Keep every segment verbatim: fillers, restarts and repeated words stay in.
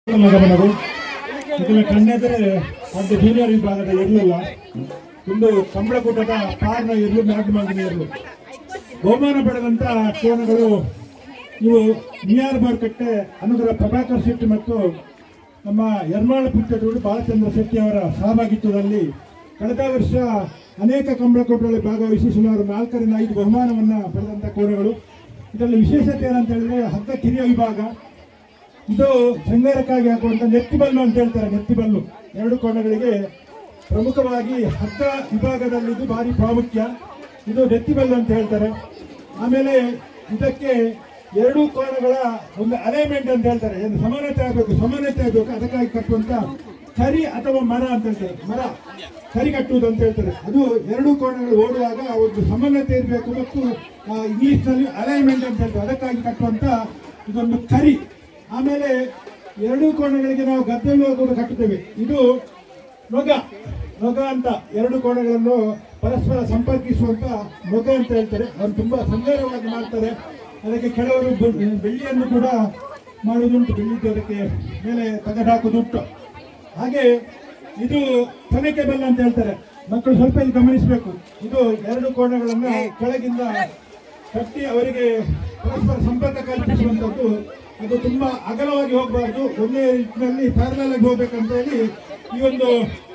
ಗಮನವು ಇದನ್ನು ಕಣ್ಣೆದರೆ ಒಂದು ಜೂನಿಯರ್ ವಿಭಾಗದ ಇರಲಿಲ್ಲ. ಒಂದು ಕಂಬಳಕೂಟದ ಪಾರ್ನ ಇರಲು ಮ್ಯಾಗ್ಮಾಗಿನ ಇರಲು ಬಹುಮಾನ ಪಡೆದಂತ ಕೋಣಗಳು ಇವು ನಿಯಾರ್ ಮಾರುಕಟ್ಟೆ ಅನುಗ್ರಹ ಪ್ರಭಾಕರ್ ಶೆಟ್ಟಿ ಮತ್ತು ನಮ್ಮ ಯರ್ಮಾಳ ಪುಟ್ಟೂರು ಬಾಲಚಂದ್ರ ಶೆಟ್ಟಿ ಅವರ ಸಹಭಾಗಿತ್ವದಲ್ಲಿ ಕಳೆದ ವರ್ಷ ಅನೇಕ ಕಂಬಳಕೂಟಗಳಲ್ಲಿ ಭಾಗವಹಿಸಿ ಸುಮಾರು ನಾಲ್ಕರಿಂದ ಐದು ಬಹುಮಾನವನ್ನು ಪಡೆದಂಥ ಕೋಣಗಳು. ಇದರಲ್ಲಿ ವಿಶೇಷತೆ ಏನಂತ ಹೇಳಿದ್ರೆ ಹಗ್ಗ ಕಿರಿಯ ವಿಭಾಗ. ಇದು ಶೃಂಗಾರಕ್ಕಾಗಿ ಹಾಕುವಂಥ ನೆತ್ತಿಬಲ್ಲು ಅಂತ ಹೇಳ್ತಾರೆ. ನೆತ್ತಿಬಲ್ಲು ಎರಡು ಕೋಣಗಳಿಗೆ ಪ್ರಮುಖವಾಗಿ ಹಗ್ಗ ವಿಭಾಗದಲ್ಲಿ ಇದು ಭಾರಿ ಪ್ರಾಮುಖ್ಯ. ಇದು ನೆತ್ತಿಬಲ್ಲು ಅಂತ ಹೇಳ್ತಾರೆ. ಆಮೇಲೆ ಇದಕ್ಕೆ ಎರಡು ಕೋಣಗಳ ಒಂದು ಅಲೈನ್ಮೆಂಟ್ ಅಂತ ಹೇಳ್ತಾರೆ. ಏನು ಸಮಾನತೆ ಆಗಬೇಕು ಸಮಾನತೆ ಆಗಬೇಕು ಅದಕ್ಕಾಗಿ ಕಟ್ಟುವಂತ ಕರಿ ಅಥವಾ ಮರ ಅಂತ ಹೇಳ್ತಾರೆ. ಮರ ಕರಿ ಕಟ್ಟುವುದು ಅಂತ ಹೇಳ್ತಾರೆ. ಅದು ಎರಡು ಕೋಣಗಳು ಓಡುವಾಗ ಒಂದು ಸಮಾನತೆ ಇರಬೇಕು ಮತ್ತು ಇಂಗ್ಲಿಷ್ನಲ್ಲಿ ಅಲೈನ್ಮೆಂಟ್ ಅಂತ ಹೇಳ್ತಾರೆ. ಅದಕ್ಕಾಗಿ ಕಟ್ಟುವಂತ ಇದೊಂದು ಕರಿ. ಆಮೇಲೆ ಎರಡು ಕೋಣಗಳಿಗೆ ನಾವು ಗದ್ದೆಯನ್ನು ಕೂಡ ಕಟ್ಟುತ್ತೇವೆ. ಇದು ನೊಗ ನೊಗ ಅಂತ ಎರಡು ಕೋಣಗಳನ್ನು ಪರಸ್ಪರ ಸಂಪರ್ಕಿಸುವಂತ ನೊಗ ಅಂತ ಹೇಳ್ತಾರೆ. ಅವರು ತುಂಬಾ ಸುಂದರವಾಗಿ ಮಾಡ್ತಾರೆ. ಅದಕ್ಕೆ ಕೆಲವರು ಬೆಳ್ಳಿಯನ್ನು ಕೂಡ ಮಾಡುವುದುಂಟು. ಬೆಳ್ಳಿದ್ದು ಅದಕ್ಕೆ ಮೇಲೆ ತಗಡು ಹಾಕುವುದುಂಟು. ಹಾಗೆ ಇದು ತೊನೆಕೆ ಬೆಲ್ಲ ಅಂತ ಹೇಳ್ತಾರೆ. ಮಕ್ಕಳು ಸ್ವಲ್ಪ ಇಲ್ಲಿ ಗಮನಿಸಬೇಕು. ಇದು ಎರಡು ಕೋಣಗಳನ್ನು ಕೆಳಗಿಂದ ಕಟ್ಟಿ ಅವರಿಗೆ ಪರಸ್ಪರ ಸಂಪರ್ಕ ಕಲ್ಪಿಸುವಂಥದ್ದು. ಅದು ತುಂಬಾ ಅಗಲವಾಗಿ ಹೋಗಬಾರ್ದು, ಒಂದೇ ನಿಟ್ಟಿನಲ್ಲಿ ಪ್ಯಾರಲಲ್ ಆಗಿ ಹೋಗ್ಬೇಕಂತ ಹೇಳಿ ಈ ಒಂದು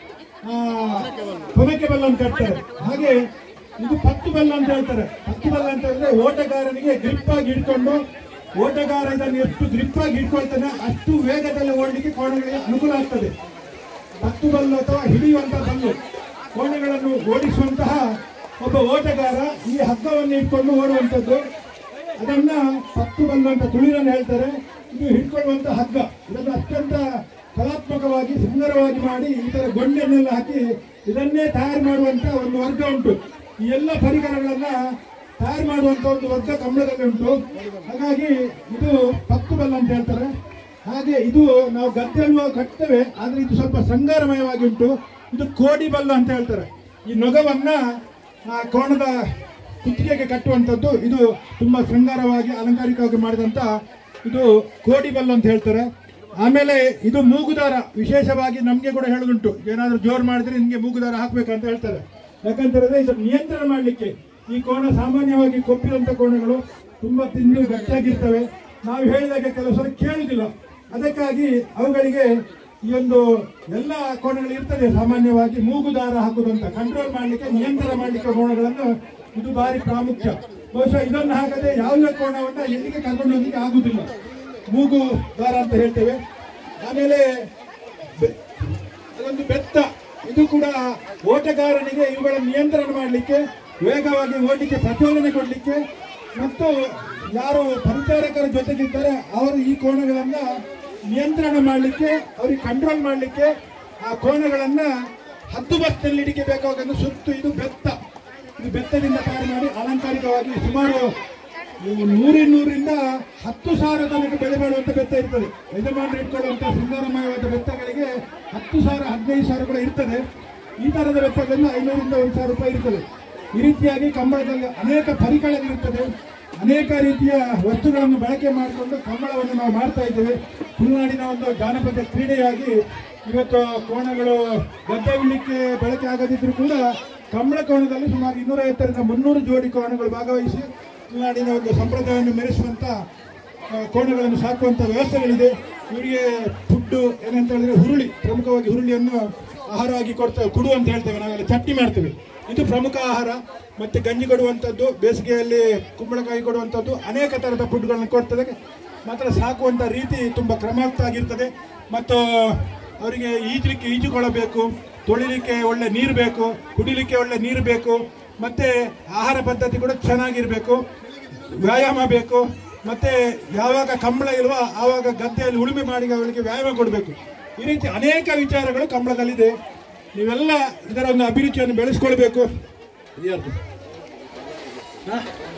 ತೊನೆಕೆ ಬೆಲ್ಲ ಅಂತ ಹೇಳ್ತಾರೆ. ಹಾಗೆ ಇದು ಪತ್ತು ಬೆಲ್ಲ ಅಂತ ಹೇಳ್ತಾರೆ. ಪತ್ತು ಬೆಲ್ಲ ಅಂತ ಹೇಳಿದ್ರೆ ಓಟಗಾರನಿಗೆ ಗ್ರಿಪ್ ಆಗಿ ಹಿಡ್ಕೊಂಡು ಓಟಗಾರ ಇದನ್ನು ಎಷ್ಟು ಗ್ರಿಪ್ ಆಗಿ ಹಿಡ್ಕೊಳ್ತಾನೆ ಅಷ್ಟು ವೇಗದಲ್ಲಿ ಓಡಲಿಕ್ಕೆ ಕೋಣಗಳಿಗೆ ಅನುಕೂಲ ಆಗ್ತದೆ. ಪತ್ತು ಬಲ್ಲು ಅಥವಾ ಹಿಡಿಯುವಂತ ಬಲ್ಲು ಕೋಣಗಳನ್ನು ಓಡಿಸುವಂತಹ ಒಬ್ಬ ಓಟಗಾರ ಈ ಹಗ್ಗವನ್ನು ಹಿಡ್ಕೊಂಡು ಓಡುವಂಥದ್ದು. ಅದನ್ನ ಪತ್ತು ಬಲ್ಲು ಅಂತ ತುಳಿರನ್ನು ಹೇಳ್ತಾರೆ. ಇದು ಹಿಡ್ಕೊಳ್ಳುವಂತ ಹಗ್ಗ. ಇದನ್ನು ಅತ್ಯಂತ ಕಲಾತ್ಮಕವಾಗಿ ಸುಂದರವಾಗಿ ಮಾಡಿ ಈ ತರ ಗೊಂಡೆನ್ನೆಲ್ಲ ಹಾಕಿ ಇದನ್ನೇ ತಯಾರು ಮಾಡುವಂತ ಒಂದು ವರ್ಗ ಉಂಟು. ಈ ಎಲ್ಲ ಪರಿಕರಗಳನ್ನ ತಯಾರು ಮಾಡುವಂತ ಒಂದು ವರ್ಗ ಕಂಬಳದಲ್ಲಿ ಉಂಟು. ಹಾಗಾಗಿ ಇದು ಪತ್ತು ಬಲ್ಲು ಅಂತ ಹೇಳ್ತಾರೆ. ಹಾಗೆ ಇದು ನಾವು ಗದ್ದೆಯನ್ನು ಕಟ್ತೇವೆ, ಆದ್ರೆ ಇದು ಸ್ವಲ್ಪ ಶೃಂಗಾರಮಯವಾಗಿ ಉಂಟು. ಇದು ಕೋಡಿ ಬಲ್ಲು ಅಂತ ಹೇಳ್ತಾರೆ. ಈ ನೊಗವನ್ನ ಆ ಕೋಣದ ಕುತ್ತಿಗೆಗೆ ಕಟ್ಟುವಂಥದ್ದು. ಇದು ತುಂಬಾ ಶೃಂಗಾರವಾಗಿ ಅಲಂಕಾರಿಕವಾಗಿ ಮಾಡಿದಂತ ಇದು ಕೋಡಿ ಬಲ್ಲು ಅಂತ ಹೇಳ್ತಾರೆ. ಆಮೇಲೆ ಇದು ಮೂಗುದಾರ. ವಿಶೇಷವಾಗಿ ನಮ್ಗೆ ಕೂಡ ಹೇಳುದುಂಟು, ಏನಾದ್ರೂ ಜೋರು ಮಾಡಿದ್ರೆ ನಿಮ್ಗೆ ಮೂಗುದಾರ ಹಾಕ್ಬೇಕಂತ ಹೇಳ್ತಾರೆ. ಯಾಕಂತಂದ್ರೆ ಇದನ್ನು ನಿಯಂತ್ರಣ ಮಾಡಲಿಕ್ಕೆ ಈ ಕೋಣ ಸಾಮಾನ್ಯವಾಗಿ ಕೊಪ್ಪಿರುವಂತ ಕೋಣಗಳು ತುಂಬಾ ತಿಂದು ಗಟ್ಟಿಯಾಗಿರ್ತವೆ. ನಾವು ಹೇಳಿದಾಗ ಕೆಲವು ಸಲ ಕೇಳುವುದಿಲ್ಲ. ಅದಕ್ಕಾಗಿ ಅವುಗಳಿಗೆ ಈ ಒಂದು ಎಲ್ಲ ಕೋಣಗಳು ಇರ್ತದೆ. ಸಾಮಾನ್ಯವಾಗಿ ಮೂಗುದಾರ ಹಾಕುವುದಂತ ಕಂಟ್ರೋಲ್ ಮಾಡಲಿಕ್ಕೆ ನಿಯಂತ್ರಣ ಮಾಡಲಿಕ್ಕೆ ಕೋಣಗಳನ್ನು ಇದು ಭಾರಿ ಪ್ರಾಮುಖ್ಯ. ಬಹುಶಃ ಇದನ್ನು ಹಾಕದೆ ಯಾವುದೇ ಕೋಣವನ್ನ ಎಲ್ಲಿಗೆ ಕರ್ಕೊಂಡು ಹೋಗ್ಲಿಕ್ಕೆ ಆಗುದಿಲ್ಲ. ಮೂಗು ದಾರ ಅಂತ ಹೇಳ್ತೇವೆ. ಆಮೇಲೆ ಅದೊಂದು ಬೆತ್ತ. ಇದು ಕೂಡ ಓಟಗಾರನಿಗೆ ಇವುಗಳನ್ನು ನಿಯಂತ್ರಣ ಮಾಡಲಿಕ್ಕೆ, ವೇಗವಾಗಿ ಓಡಲಿಕ್ಕೆ ಪ್ರಚೋದನೆ ಕೊಡಲಿಕ್ಕೆ ಮತ್ತು ಯಾರು ಪರಿಚಾರಕರ ಜೊತೆಗಿದ್ದಾರೆ ಅವರು ಈ ಕೋಣಗಳನ್ನ ನಿಯಂತ್ರಣ ಮಾಡಲಿಕ್ಕೆ, ಅವ್ರಿಗೆ ಕಂಟ್ರೋಲ್ ಮಾಡಲಿಕ್ಕೆ ಆ ಕೋಣಗಳನ್ನ ಹದ್ದುಬಸ್ತಿನಲ್ಲಿ ಇಡಿಕೆ ಬೇಕಾಗನ್ನು ಸುತ್ತು. ಇದು ಬೆತ್ತ. ಇದು ಬೆತ್ತದಿಂದ ತಯಾರು ಮಾಡಿ ಅಲಂಕಾರಿಕವಾಗಿ ಸುಮಾರು ನೂರಿನೂರಿಂದ ಹತ್ತು ಸಾವಿರ ತನಕ ಬೆಲೆ ಬಾಳುವಂತ ಬೆತ್ತ ಇರ್ತದೆ. ಯಜಮಾನರು ಇಟ್ಕೊಳ್ಳುವಂತ ಸುಂದರಮಯವಾದ ಬೆತ್ತಗಳಿಗೆ ಹತ್ತು ಸಾವಿರ ಹದಿನೈದು ಸಾವಿರ ಕೂಡ ಇರ್ತದೆ. ಈ ತರದ ಬೆತ್ತದಿಂದ ಐನೂರಿಂದ ಒಂದು ಸಾವಿರ ರೂಪಾಯಿ ಇರ್ತದೆ. ಈ ರೀತಿಯಾಗಿ ಕಂಬಳದಲ್ಲಿ ಅನೇಕ ಪರಿಕರಗಳಿರುತ್ತದೆ. ಅನೇಕ ರೀತಿಯ ವಸ್ತುಗಳನ್ನು ಬಳಕೆ ಮಾಡಿಕೊಂಡು ಕಂಬಳವನ್ನು ನಾವು ಮಾಡ್ತಾ ಇದ್ದೇವೆ. ತುಳುನಾಡಿನ ಒಂದು ಜಾನಪದ ಕ್ರೀಡೆಯಾಗಿ ಇವತ್ತು ಕೋಣಗಳು ಗದ್ದೆ ಉಳ್ಳಿಕ್ಕೆ ಬಳಕೆ ಆಗದಿದ್ರೂ ಕೂಡ ಕಂಬಳ ಕೋಣದಲ್ಲಿ ಸುಮಾರು ಇನ್ನೂರ ಐವತ್ತರಿಂದ ಮುನ್ನೂರು ಜೋಡಿ ಕೋಣಗಳು ಭಾಗವಹಿಸಿ ತುಳುನಾಡಿನ ಒಂದು ಸಂಪ್ರದಾಯವನ್ನು ಮೆರೆಸುವಂತ ಕೋಣಗಳನ್ನು ಸಾಕುವಂತ ವ್ಯವಸ್ಥೆಗಳಿದೆ. ಇವರಿಗೆ ಫುಡ್ಡು ಏನಂತ ಹೇಳಿದ್ರೆ ಹುರುಳಿ, ಪ್ರಮುಖವಾಗಿ ಹುರುಳಿಯನ್ನು ಆಹಾರವಾಗಿ ಕೊಡ್ತೇವೆ. ಕುಡು ಅಂತ ಹೇಳ್ತೇವೆ ನಾವೆಲ್ಲ, ಚಟ್ನಿ ಮಾಡ್ತೇವೆ. ಇದು ಪ್ರಮುಖ ಆಹಾರ. ಮತ್ತೆ ಗಂಜಿ ಕೊಡುವಂಥದ್ದು, ಬೇಸಿಗೆಯಲ್ಲಿ ಕುಂಬಳಕಾಯಿ ಕೊಡುವಂಥದ್ದು, ಅನೇಕ ಥರದ ಫುಡ್ಗಳನ್ನು ಕೊಡ್ತದೆ. ಮಾತ್ರ ಸಾಕುವಂಥ ರೀತಿ ತುಂಬ ಕ್ರಮಾರ್ಥ ಆಗಿರ್ತದೆ. ಮತ್ತು ಅವರಿಗೆ ಈಜಲಿಕ್ಕೆ ಈಜುಕೊಳ್ಳಬೇಕು, ತೊಳಿಲಿಕ್ಕೆ ಒಳ್ಳೆ ನೀರು ಬೇಕು, ಕುಡಿಲಿಕ್ಕೆ ಒಳ್ಳೆ ನೀರು ಬೇಕು, ಮತ್ತೆ ಆಹಾರ ಪದ್ಧತಿ ಕೂಡ ಚೆನ್ನಾಗಿರಬೇಕು, ವ್ಯಾಯಾಮ ಬೇಕು. ಮತ್ತೆ ಯಾವಾಗ ಕಂಬಳ ಇಲ್ವಾ ಆವಾಗ ಗದ್ದೆಯಲ್ಲಿ ಉಳುಮೆ ಮಾಡಿ ಅವರಿಗೆ ವ್ಯಾಯಾಮ ಕೊಡಬೇಕು. ಈ ರೀತಿ ಅನೇಕ ವಿಚಾರಗಳು ಕಂಬಳದಲ್ಲಿದೆ. ನೀವೆಲ್ಲ ಇದರ ಒಂದು ಅಭಿರುಚಿಯನ್ನು ಬೆಳೆಸ್ಕೊಳ್ಬೇಕು.